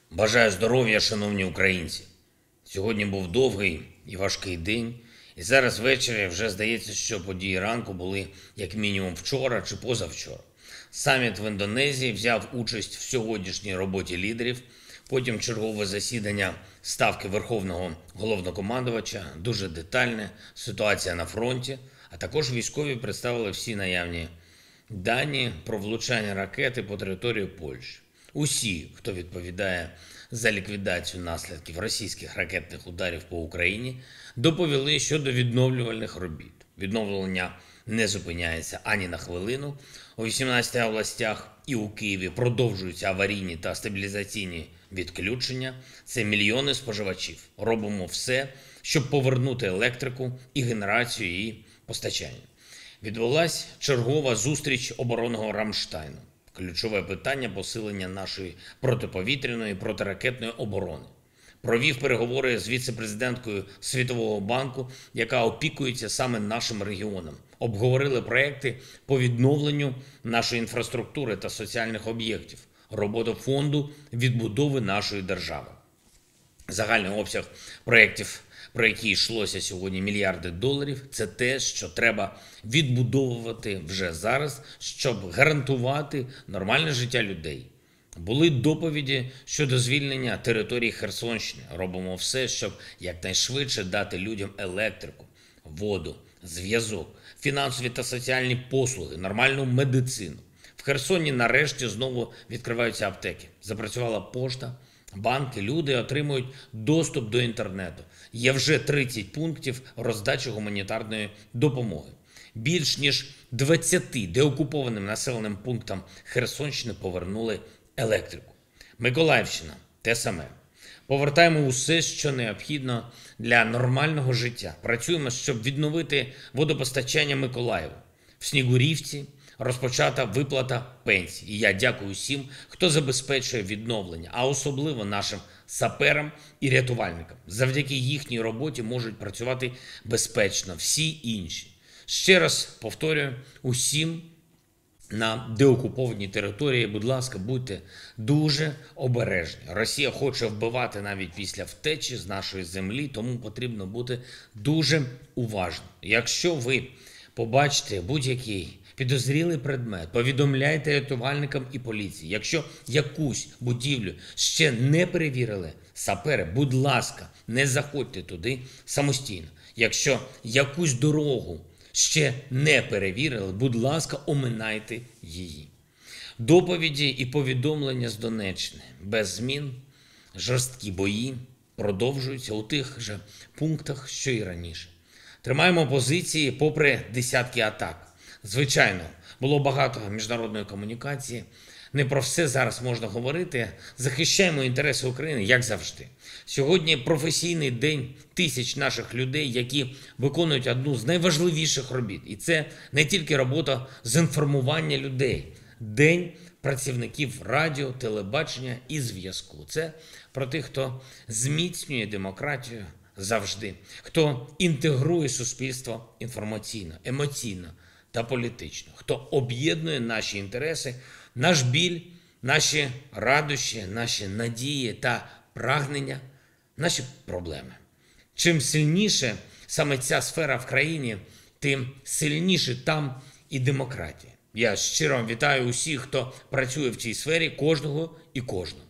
Бажаю здоров'я, шановні українці. Сьогодні був довгий і важкий день. І зараз ввечері вже здається, що події ранку були як мінімум вчора чи позавчора. Саміт в Індонезії взяв участь в сьогоднішній роботі лідерів. Потім чергове засідання Ставки Верховного Головнокомандувача, дуже детальне, ситуація на фронті, а також військові представили всі наявні дані про влучання ракети по території Польщі. Усі, хто відповідає за ліквідацію наслідків російських ракетних ударів по Україні, доповіли щодо відновлювальних робіт. Відновлення не зупиняється ані на хвилину. У 18 областях і у Києві продовжуються аварійні та стабілізаційні відключення. Це мільйони споживачів. Робимо все, щоб повернути електрику і генерацію і постачання. Відбулась чергова зустріч оборонного Рамштайну. Ключове питання – посилення нашої протиповітряної і протиракетної оборони. Провів переговори з віце-президенткою Світового банку, яка опікується саме нашим регіоном. Обговорили проекти по відновленню нашої інфраструктури та соціальних об'єктів, роботу фонду відбудови нашої держави. Загальний обсяг проєктів, про які йшлося сьогодні, мільярди доларів, це те, що треба відбудовувати вже зараз, щоб гарантувати нормальне життя людей. Були доповіді щодо звільнення території Херсонщини. Робимо все, щоб якнайшвидше дати людям електрику, воду, зв'язок, фінансові та соціальні послуги, нормальну медицину. В Херсоні нарешті знову відкриваються аптеки. Запрацювала пошта, банки, люди отримують доступ до інтернету. Є вже 30 пунктів роздачі гуманітарної допомоги. Більш ніж 20 деокупованим населеним пунктам Херсонщини повернули електрику. Миколаївщина – те саме. Повертаємо усе, що необхідно для нормального життя. Працюємо, щоб відновити водопостачання Миколаєву. В Снігурівці розпочата виплата пенсій. І я дякую всім, хто забезпечує відновлення, а особливо нашим саперам і рятувальникам. Завдяки їхній роботі можуть працювати безпечно всі інші. Ще раз повторюю, усім на деокупованій території, будь ласка, будьте дуже обережні. Росія хоче вбивати навіть після втечі з нашої землі, тому потрібно бути дуже уважним. Якщо ви побачите будь-який підозрілий предмет, повідомляйте рятувальникам і поліції. Якщо якусь будівлю ще не перевірили сапери, будь ласка, не заходьте туди самостійно. Якщо якусь дорогу ще не перевірили, будь ласка, оминайте її. Доповіді і повідомлення з Донеччини. Без змін, жорсткі бої продовжуються у тих же пунктах, що і раніше. Тримаємо позиції попри десятки атак. Звичайно, було багато міжнародної комунікації. Не про все зараз можна говорити. Захищаємо інтереси України, як завжди. Сьогодні професійний день тисяч наших людей, які виконують одну з найважливіших робіт. І це не тільки робота з інформування людей. День працівників радіо, телебачення і зв'язку. Це про тих, хто зміцнює демократію завжди, хто інтегрує суспільство інформаційно, емоційно та політично, хто об'єднує наші інтереси, наш біль, наші радощі, наші надії та прагнення, наші проблеми. Чим сильніше саме ця сфера в країні, тим сильніше там і демократія. Я щиро вітаю усіх, хто працює в цій сфері, кожного і кожну.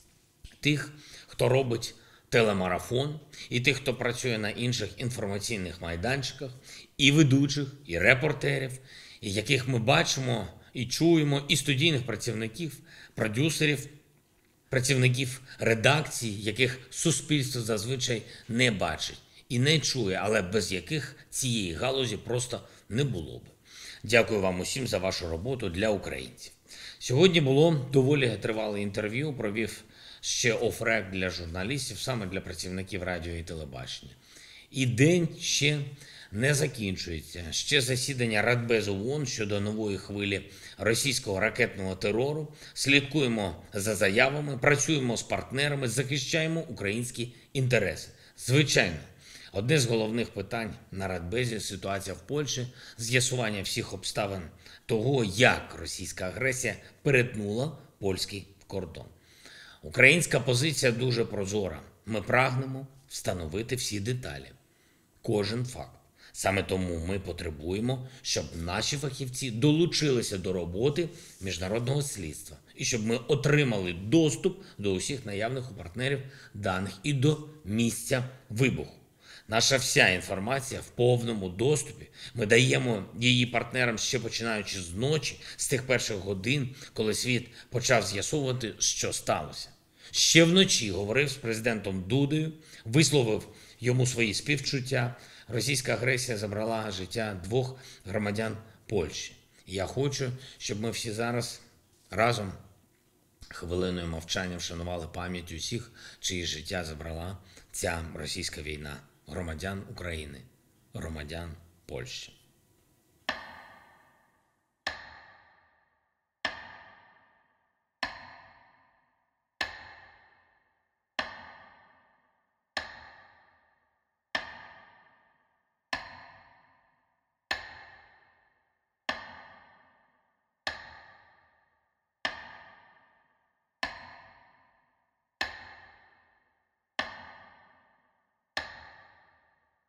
Тих, хто робить телемарафон, і тих, хто працює на інших інформаційних майданчиках, і ведучих, і репортерів, і яких ми бачимо і чуємо, і студійних працівників, продюсерів, працівників редакцій, яких суспільство зазвичай не бачить і не чує, але без яких цієї галузі просто не було б. Дякую вам усім за вашу роботу для українців. Сьогодні було доволі тривале інтерв'ю, провів ще оф-рек для журналістів, саме для працівників радіо і телебачення. І день ще не закінчується. Ще засідання Радбезу ООН щодо нової хвилі російського ракетного терору. Слідкуємо за заявами, працюємо з партнерами, захищаємо українські інтереси. Звичайно, одне з головних питань на Радбезі – ситуація в Польщі, з'ясування всіх обставин того, як російська агресія перетнула польський кордон. Українська позиція дуже прозора. Ми прагнемо встановити всі деталі, кожен факт. Саме тому ми потребуємо, щоб наші фахівці долучилися до роботи міжнародного слідства і щоб ми отримали доступ до усіх наявних у партнерів даних і до місця вибуху. Наша вся інформація в повному доступі. Ми даємо її партнерам ще починаючи з ночі, з тих перших годин, коли світ почав з'ясовувати, що сталося. Ще вночі говорив з президентом Дудою, висловив йому свої співчуття. Російська агресія забрала життя 2 громадян Польщі. І я хочу, щоб ми всі зараз разом хвилиною мовчання вшанували пам'ять усіх, чиї життя забрала ця російська війна. Громадян України, громадян Польщі.